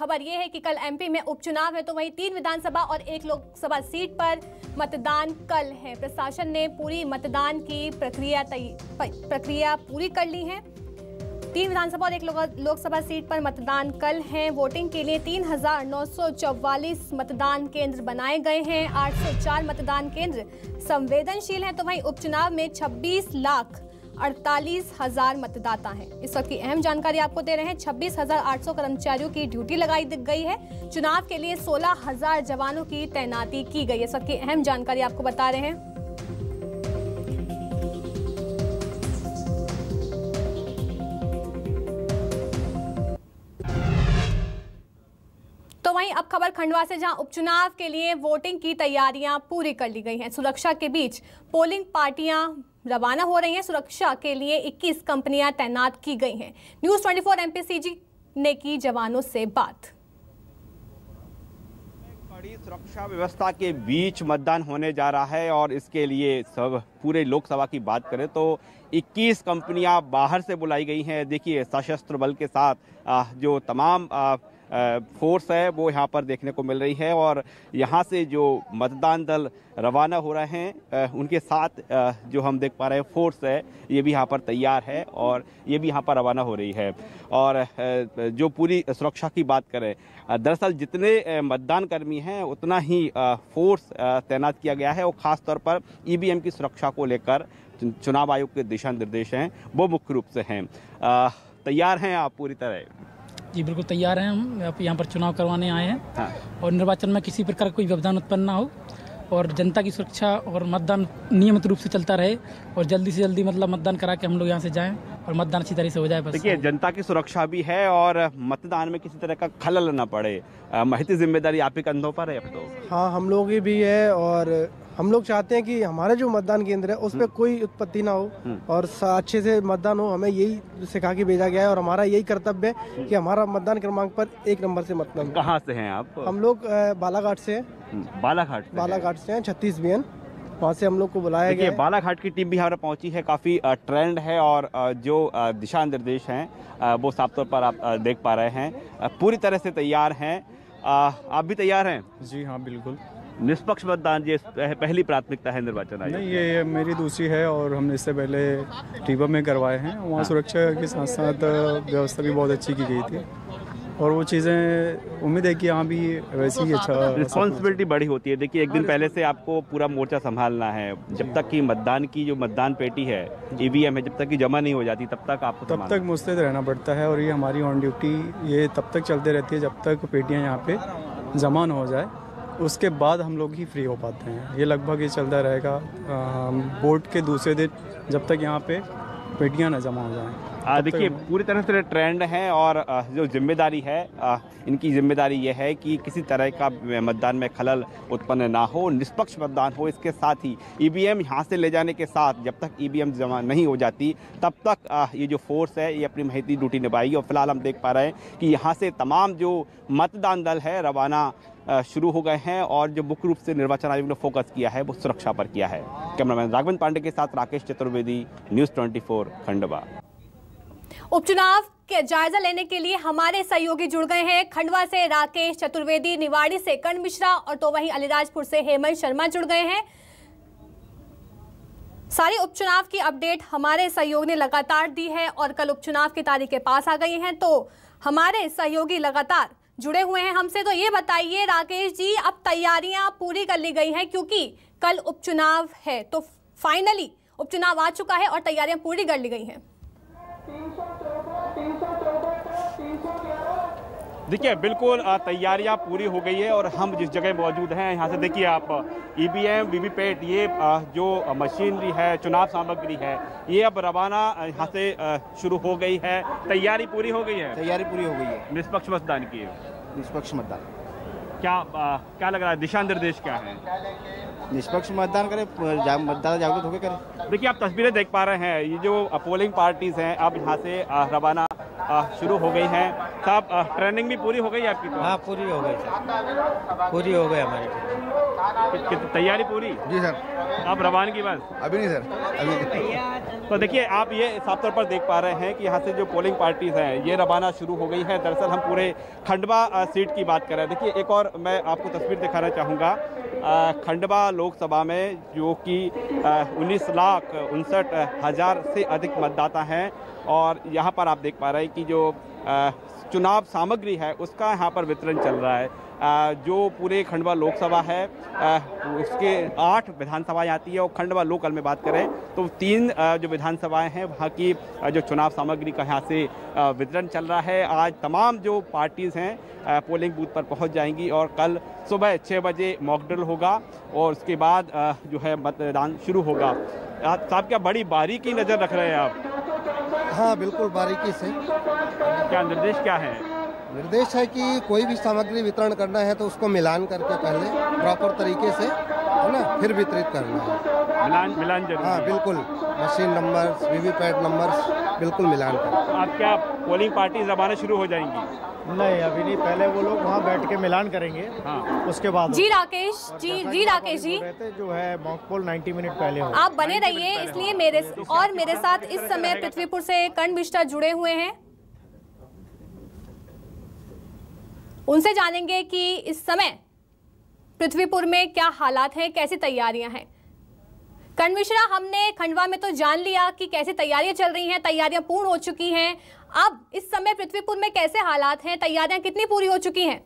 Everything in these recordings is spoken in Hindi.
खबर यह है कि कल एमपी में उपचुनाव है, तो वहीं 3 विधानसभा और 1 लोकसभा सीट पर मतदान कल है। प्रशासन ने पूरी मतदान की प्रक्रिया पूरी कर ली है। 3 विधानसभा और 1 लोकसभा सीट पर मतदान कल है। वोटिंग के लिए 3,944 मतदान केंद्र बनाए गए हैं। 804 मतदान केंद्र संवेदनशील हैं, तो वहीं उपचुनाव में 26,48,000 मतदाता हैं। इस वक्त की अहम जानकारी आपको दे रहे हैं। 26,800 कर्मचारियों की ड्यूटी लगाई गई है। चुनाव के लिए 16,000 जवानों की तैनाती की गई है। इस वक्त की अहम जानकारी आपको बता रहे हैं। तो वहीं अब खबर खंडवा से, जहां उपचुनाव के लिए वोटिंग की तैयारियां पूरी कर ली गई हैं। सुरक्षा के बीच पोलिंग पार्टियां रवाना हो रही हैं। सुरक्षा के लिए 21 कंपनियां तैनात की गई हैं। न्यूज़ 24 एमपीसीजी ने की जवानों से बात। बड़ी सुरक्षा व्यवस्था के बीच मतदान होने जा रहा है और इसके लिए सब पूरे लोकसभा की बात करें तो 21 कंपनियां बाहर से बुलाई गई हैं। देखिए, सशस्त्र बल के साथ जो तमाम फोर्स है वो यहाँ पर देखने को मिल रही है और यहाँ से जो मतदान दल रवाना हो रहे हैं उनके साथ जो हम देख पा रहे हैं फोर्स है ये भी यहाँ पर तैयार है और ये भी यहाँ पर रवाना हो रही है। और जो पूरी सुरक्षा की बात करें, दरअसल जितने मतदान कर्मी हैं उतना ही फोर्स तैनात किया गया है और ख़ास तौर पर ईवीएम की सुरक्षा को लेकर चुनाव आयोग के दिशा निर्देश हैं वो मुख्य रूप से हैं। तैयार हैं आप पूरी तरह? जी बिल्कुल तैयार हैं। हम यहाँ पर चुनाव करवाने आए हैं। हाँ। और निर्वाचन में किसी प्रकार का कोई व्यवधान उत्पन्न ना हो और जनता की सुरक्षा और मतदान नियमित रूप से चलता रहे और जल्दी से जल्दी मतलब मतदान करा के हम लोग यहाँ से जाएं और मतदान अच्छी तरह से हो जाए। बस देखिए, जनता की सुरक्षा भी है और मतदान में किसी तरह का खलल न पड़े, महती जिम्मेदारी आप ही कंधों पर है अब तो। हाँ, हम लोग भी है और हम लोग चाहते हैं कि हमारा जो मतदान केंद्र है उस पर कोई उत्पत्ति ना हो और अच्छे से मतदान हो। हमें यही सिखा के भेजा गया है और हमारा यही कर्तव्य है कि हमारा मतदान क्रमांक पर 1 नंबर से मतदान। कहाँ से हैं आप? हम लोग बालाघाट से हैं। बालाघाट से हैं, 36 BN, वहाँ से हम लोग को बुलाया गया है। बालाघाट की टीम भी यहाँ पर पहुंची है। काफी ट्रेंड है और जो दिशा निर्देश हैं वो साफ तौर पर आप देख पा रहे हैं। पूरी तरह से तैयार हैं। आप भी तैयार हैं? जी हाँ, बिल्कुल। निष्पक्ष मतदान ये पहली प्राथमिकता है निर्वाचन आयोग? नहीं, ये मेरी दूसरी है और हमने इससे पहले रीवा में करवाए हैं। वहाँ सुरक्षा के साथ साथ व्यवस्था भी बहुत अच्छी की गई थी और वो चीज़ें उम्मीद है कि यहाँ भी वैसे ही अच्छा रिस्पॉन्सिबिलिटी बड़ी होती है। देखिए, एक दिन पहले से आपको पूरा मोर्चा संभालना है। जब तक कि मतदान की जो मतदान पेटी है ईवीएम है, जब तक कि जमा नहीं हो जाती तब तक आपको तब तक मुस्तैद रहना पड़ता है और ये हमारी ऑन ड्यूटी ये तब तक चलते रहती है जब तक पेटियाँ यहाँ पे जमा न हो जाए। उसके बाद हम लोग ही फ्री हो पाते हैं। ये लगभग ये चलता रहेगा वोट के दूसरे दिन जब तक यहाँ पे पेटियाँ न जमा हो जाएं। देखिए, पूरी तरह से ट्रेंड है और जो जिम्मेदारी है इनकी जिम्मेदारी ये है कि किसी तरह का मतदान में खलल उत्पन्न ना हो, निष्पक्ष मतदान हो। इसके साथ ही ईवीएम यहाँ से ले जाने के साथ जब तक ईवीएम जमा नहीं हो जाती तब तक ये जो फोर्स है ये अपनी महती ड्यूटी निभाएगी। और फिलहाल हम देख पा रहे हैं कि यहाँ से तमाम जो मतदान दल है रवाना शुरू हो गए हैं और जो मुख्य रूप से निर्वाचन आयोग ने फोकस किया है वो सुरक्षा पर किया है। कैमरामैन राघवेंद्र पांडे के साथ राकेश चतुर्वेदी, न्यूज़ 24 खंडवा। उपचुनाव के जायजा लेने के लिए हमारे सहयोगी जुड़ गए हैं। खंडवा से राकेश चतुर्वेदी, निवाड़ी से कर्ण मिश्रा और तो वहीं अलीराजपुर से हेमंत शर्मा जुड़ गए हैं। सारी उपचुनाव की अपडेट हमारे सहयोगी ने लगातार दी है और कल उपचुनाव की तारीखें पास आ गई हैं, तो हमारे सहयोगी लगातार जुड़े हुए हैं हमसे। तो ये बताइए राकेश जी, अब तैयारियां पूरी कर ली गई हैं क्योंकि कल उपचुनाव है, तो फाइनली उपचुनाव आ चुका है और तैयारियां पूरी कर ली गई हैं। देखिए, बिल्कुल तैयारियां पूरी हो गई है और हम जिस जगह मौजूद हैं यहाँ से देखिए आप ईवीएम वीवीपैट ये जो मशीनरी है, चुनाव सामग्री है, ये अब रवाना यहाँ से शुरू हो गई है। तैयारी पूरी हो गई है? तैयारी पूरी हो गई है। निष्पक्ष मतदान की? निष्पक्ष मतदान। क्या लग रहा है, दिशा निर्देश क्या है? निष्पक्ष मतदान करें, मतदाता जागरूक होकर करें। देखिए, आप तस्वीरें देख पा रहे हैं, ये जो पोलिंग पार्टीज हैं अब यहाँ से रवाना शुरू हो गई हैं। साहब, ट्रेनिंग भी पूरी हो गई आपकी? तो हाँ, पूरी हो गई सर, पूरी हो गई हमारी तैयारी पूरी? जी सर। आप रवानगी बस? अभी नहीं सर, अभी नहीं। तो देखिए, आप ये साफ तौर पर देख पा रहे हैं कि यहाँ से जो पोलिंग पार्टीज हैं ये रवाना शुरू हो गई हैं। दरअसल हम पूरे खंडवा सीट की बात कर रहे हैं। देखिए, एक और मैं आपको तस्वीर दिखाना चाहूँगा। खंडवा लोकसभा में जो कि 19,59,000 से अधिक मतदाता हैं और यहाँ पर आप देख पा रहे हैं कि जो चुनाव सामग्री है उसका यहाँ पर वितरण चल रहा है। जो पूरे खंडवा लोकसभा है उसके 8 विधानसभाएं आती है और खंडवा लोकल में बात करें तो 3 जो विधानसभाएं हैं वहाँ की जो चुनाव सामग्री का यहाँ से वितरण चल रहा है। आज तमाम जो पार्टीज़ हैं पोलिंग बूथ पर पहुँच जाएंगी और कल सुबह 6 बजे मॉक ड्रिल होगा और उसके बाद जो है मतदान शुरू होगा। साहब, क्या बड़ी बारीकी नज़र रख रहे हैं आप? हाँ, बिल्कुल बारीकी से। क्या निर्देश क्या है? निर्देश है कि कोई भी सामग्री वितरण करना है तो उसको मिलान करके पहले प्रॉपर तरीके से, है ना, फिर वितरित करना है। मिलान जरूर? हाँ, बिल्कुल। मशीन नंबर्स, वीवीपैट नंबर्स बिल्कुल मिलान कर। आप क्या पोलिंग पार्टी रवाना शुरू हो जाएंगी? नहीं, अभी नहीं, पहले वो लोग वहाँ बैठ के मिलान करेंगे। हाँ। उसके बाद जी राकेश जी जो है मॉक पोल 90 मिनट पहले हो। आप बने रहिए, इसलिए मेरे साथ इस समय पृथ्वीपुर से कर्ण मिश्रा जुड़े हुए हैं। उनसे जानेंगे कि इस समय पृथ्वीपुर में क्या हालात हैं, कैसी तैयारियां हैं। कर्ण मिश्रा, हमने खंडवा में तो जान लिया कि कैसी तैयारियां चल रही हैं, तैयारियां पूर्ण हो चुकी हैं। अब इस समय पृथ्वीपुर में कैसे हालात हैं, तैयारियां कितनी पूरी हो चुकी हैं?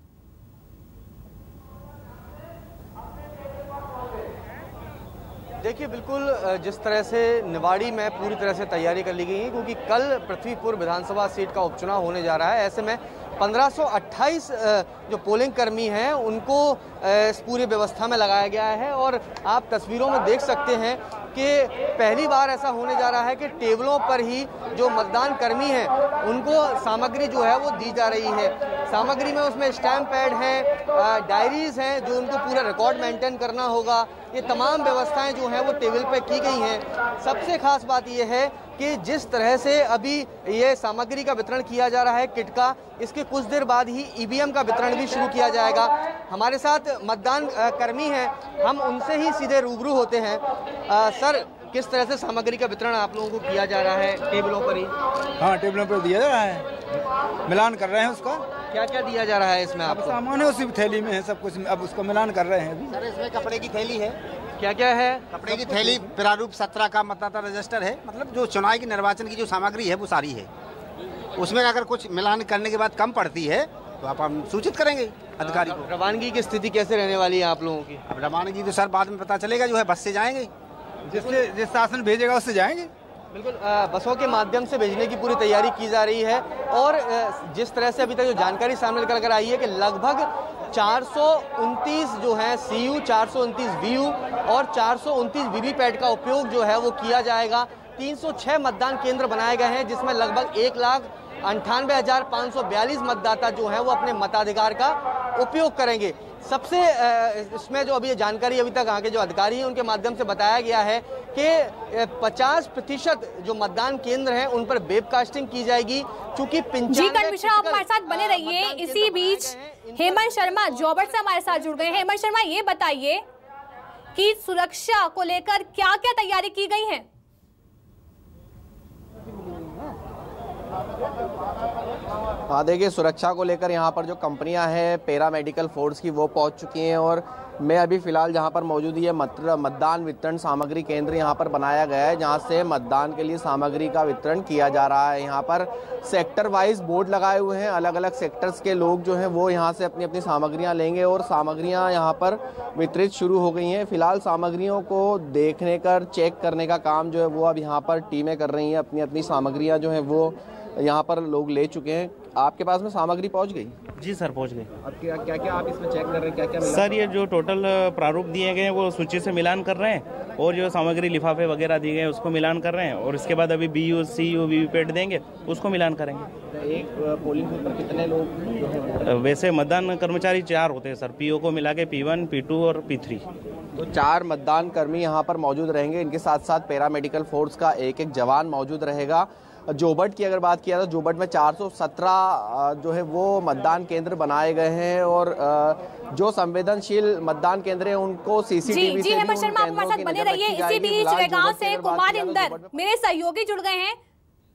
देखिए, बिल्कुल जिस तरह से निवाड़ी में पूरी तरह से तैयारी कर ली गई है, क्योंकि कल पृथ्वीपुर विधानसभा सीट का उपचुनाव होने जा रहा है। ऐसे में 1528 जो पोलिंग कर्मी हैं उनको इस पूरी व्यवस्था में लगाया गया है और आप तस्वीरों में देख सकते हैं कि पहली बार ऐसा होने जा रहा है कि टेबलों पर ही जो मतदान कर्मी हैं उनको सामग्री जो है वो दी जा रही है। सामग्री में उसमें स्टैम्प पैड हैं, डायरीज हैं जो उनको पूरा रिकॉर्ड मेंटेन करना होगा। ये तमाम व्यवस्थाएं जो हैं वो टेबल पे की गई हैं। सबसे खास बात ये है कि जिस तरह से अभी ये सामग्री का वितरण किया जा रहा है किट का, इसके कुछ देर बाद ही ईवीएम का वितरण भी शुरू किया जाएगा। हमारे साथ मतदान कर्मी हैं, हम उनसे ही सीधे रूबरू होते हैं। सर, किस तरह से सामग्री का वितरण आप लोगों को किया जा रहा है टेबलों पर ही? हाँ, टेबलों पर दिया जा रहा है, मिलान कर रहे हैं उसका। क्या क्या दिया जा रहा है इसमें आपको? सामान है उसी थैली में है सब कुछ, अब उसको मिलान कर रहे हैं अभी। सर, इसमें कपड़े की थैली है। क्या क्या है? कपड़े की थैली, प्रारूप 17 का मतदाता रजिस्टर है, मतलब जो चुनाव की निर्वाचन की जो सामग्री है वो सारी है। उसमें अगर कुछ मिलान करने के बाद कम पड़ती है तो आप हम सूचित करेंगे अधिकारी को। रवानगी की स्थिति कैसे रहने वाली है आप लोगों की? अब रवानगी तो सर बाद में पता चलेगा, जो है बस से जाएंगे, जिस शासन भेजेगा उससे जाएंगे। बिल्कुल, बसों के माध्यम से भेजने की पूरी तैयारी की जा रही है और जिस तरह से अभी तक जो जानकारी सामने निकल कर आई है कि लगभग 429 जो है CU, 429 VU और 429 वीवीपैट का उपयोग जो है वो किया जाएगा। 306 मतदान केंद्र बनाए गए हैं जिसमें लगभग 1,98,542 मतदाता जो हैं वो अपने मताधिकार का उपयोग करेंगे। सबसे इसमें जो अभी ये जानकारी अभी तक यहाँ के जो अधिकारी हैं उनके माध्यम से बताया गया है कि 50% जो मतदान केंद्र हैं उन पर वेबकास्टिंग की जाएगी, क्योंकि 95 मिश्रा, आप हमारे साथ बने रहिए। इसी बीच हेमंत शर्मा जॉबर्ट से हमारे साथ जुड़ गए हैं। हेमंत शर्मा, ये बताइए कि सुरक्षा को लेकर क्या क्या तैयारी की गई है? हाँ, देखिए, सुरक्षा को लेकर यहाँ पर जो कंपनियां हैं पैरा मेडिकल फोर्स की वो पहुँच चुकी हैं और मैं अभी फ़िलहाल जहाँ पर मौजूद है मतदान वितरण सामग्री केंद्र यहाँ पर बनाया गया है, जहाँ से मतदान के लिए सामग्री का वितरण किया जा रहा है। यहाँ पर सेक्टर वाइज बोर्ड लगाए हुए हैं, अलग अलग सेक्टर्स के लोग जो हैं वो यहाँ से अपनी अपनी सामग्रियाँ लेंगे और सामग्रियाँ यहाँ पर वितरित शुरू हो गई हैं। फिलहाल सामग्रियों को देखने कर चेक करने का काम जो है वो अब यहाँ पर टीमें कर रही हैं, अपनी अपनी सामग्रियाँ जो हैं वो यहाँ पर लोग ले चुके हैं। आपके पास में सामग्री पहुँच गई? जी सर, पहुंच गए। अब क्या क्या आप इसमें चेक कर रहे हैं, क्या क्या मिला? सर ये जो टोटल प्रारूप दिए गए हैं वो सूची से मिलान कर रहे हैं, और जो सामग्री लिफाफे वगैरह दिए गए उसको मिलान कर रहे हैं, और इसके बाद अभी BU CU वीवीपैट देंगे उसको मिलान करेंगे। एक पोलिंग बूथ पर कितने लोग जो है? वैसे मतदान कर्मचारी 4 होते हैं सर, PO को मिला के P1, P2 और P3। तो 4 मतदान कर्मी यहाँ पर मौजूद रहेंगे। इनके साथ साथ पैरामेडिकल फोर्स का एक जवान मौजूद रहेगा। जोबट की अगर बात किया तो जोबट में 417 जो है वो मतदान केंद्र बनाए गए हैं, और जो संवेदनशील मतदान केंद्र हैं उनको CCTV जी हेमंत शर्मा, आप हमारे साथ बने रहिए। इसी बीच गांव से कुमार इंदर मेरे सहयोगी जुड़ गए हैं।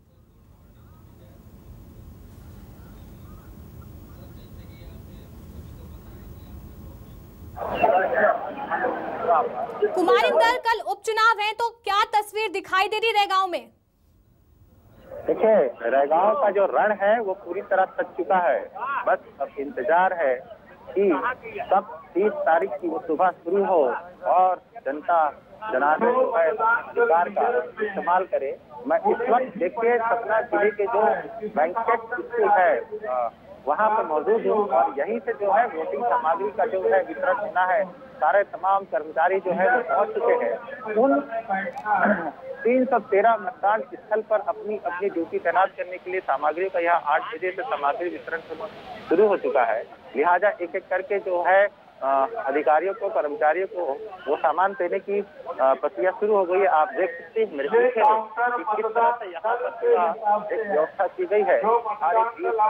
कुमार इंदर, कल उपचुनाव है तो क्या तस्वीर दिखाई दे रही रैगांव में? देखिए, रैगांव का जो रण है वो पूरी तरह सज चुका है। बस अब इंतजार है कि कब 30 तारीख की वो सुबह शुरू हो और जनता जनार्दन जो है अधिकार का इस्तेमाल करे। मैं इस वक्त देखिए सतना जिले के जो बैंकेट स्कूल है वहाँ पर मौजूद हूँ, और यहीं से जो है वोटिंग सामग्री का जो है वितरण होना है। सारे तमाम कर्मचारी जो है वो पहुँच चुके हैं। उन 313 मतदान स्थल पर अपनी अपनी ड्यूटी तैनात करने के लिए सामग्री का यहाँ 8 बजे से सामग्री वितरण शुरू हो चुका है। लिहाजा एक एक करके जो है अधिकारियों को, कर्मचारियों को वो सामान देने की प्रक्रिया शुरू हो गई है। आप देख सकते हैं मेरे पीछे कि किस तरह से यहाँ पर एक व्यवस्था की गई है। सारे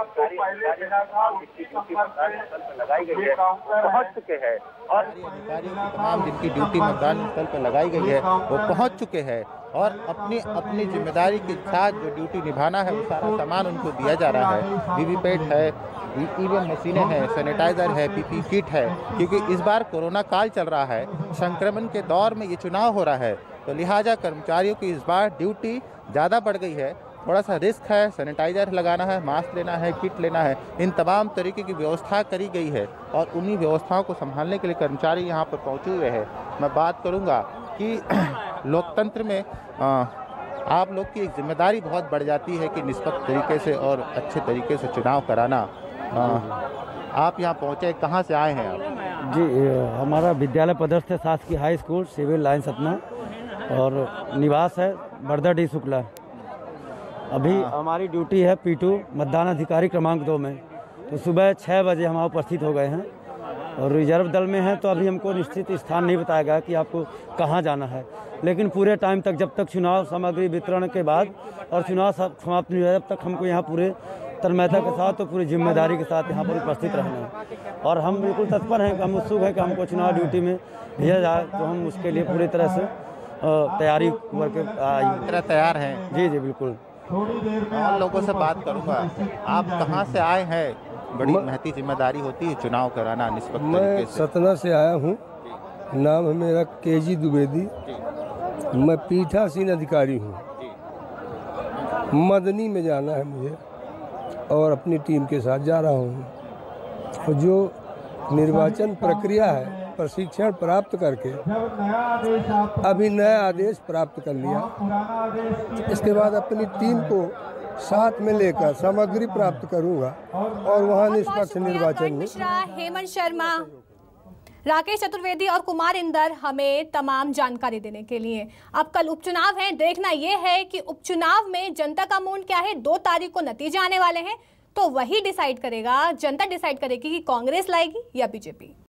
लगाई गई है, पहुँच चुके हैं, और अधिकारियों की तमाम जिनकी ड्यूटी मतदान स्थल पर लगाई गई है वो पहुँच चुके हैं, और अपनी अपनी जिम्मेदारी के साथ जो ड्यूटी निभाना है वो सारा सामान उनको दिया जा रहा है। वीवीपैट है, ईवीएम मशीनें हैं, सैनिटाइजर है, PPE किट है, क्योंकि इस बार कोरोना काल चल रहा है, संक्रमण के दौर में ये चुनाव हो रहा है, तो लिहाजा कर्मचारियों की इस बार ड्यूटी ज़्यादा बढ़ गई है। थोड़ा सा रिस्क है, सैनिटाइजर लगाना है, मास्क लेना है, किट लेना है, इन तमाम तरीके की व्यवस्था करी गई है, और उन्हीं व्यवस्थाओं को संभालने के लिए कर्मचारी यहाँ पर पहुँचे हुए हैं। मैं बात करूँगा कि लोकतंत्र में आप लोग की एक जिम्मेदारी बहुत बढ़ जाती है कि निष्पक्ष तरीके से और अच्छे तरीके से चुनाव कराना। आप यहाँ पहुँचे, कहाँ से आए हैं आप? जी, हमारा विद्यालय पदस्थ है शासकीय high school civil line Satna, और निवास है बरदा शुक्ला। अभी हमारी ड्यूटी है P2 मतदान अधिकारी क्रमांक 2 में, तो सुबह 6 बजे हम उपस्थित हो गए हैं, और रिजर्व दल में हैं तो अभी हमको निश्चित स्थान नहीं बताया गया कि आपको कहाँ जाना है, लेकिन पूरे टाइम तक जब तक चुनाव सामग्री वितरण के बाद और चुनाव समाप्त नहीं हुआ तब तक हमको यहाँ पूरे तन्मयता के साथ, तो पूरी जिम्मेदारी के साथ यहाँ पर उपस्थित रहना है, और हम बिल्कुल तत्पर हैं, हम उत्सुक हैं कि हमको चुनाव ड्यूटी में भेजा जाए, तो हम उसके लिए पूरी तरह से तैयारी करके तैयार हैं। जी जी बिल्कुल। और लोगों से बात करूँगा, आप कहाँ से आए हैं? बड़ी महती जिम्मेदारी होती है चुनाव कराना निष्पक्ष तरीके से। मैं सतना से आया हूँ, नाम है मेरा KG द्विवेदी, मैं पीठासीन अधिकारी हूँ। मदनी में जाना है मुझे, और अपनी टीम के साथ जा रहा हूँ, और जो निर्वाचन प्रक्रिया है प्रशिक्षण प्राप्त करके अभी नया आदेश प्राप्त कर लिया। इसके बाद अपनी टीम को साथ में लेकर सामग्री प्राप्त करूंगा, और वहां निष्पक्ष निर्वाचन में। हेमंत शर्मा, राकेश चतुर्वेदी और कुमार इंदर हमें तमाम जानकारी देने के लिए। अब कल उपचुनाव है, देखना यह है कि उपचुनाव में जनता का मूड क्या है। 2 तारीख को नतीजे आने वाले हैं, तो वही डिसाइड करेगा, जनता डिसाइड करेगी कि कांग्रेस लाएगी या बीजेपी।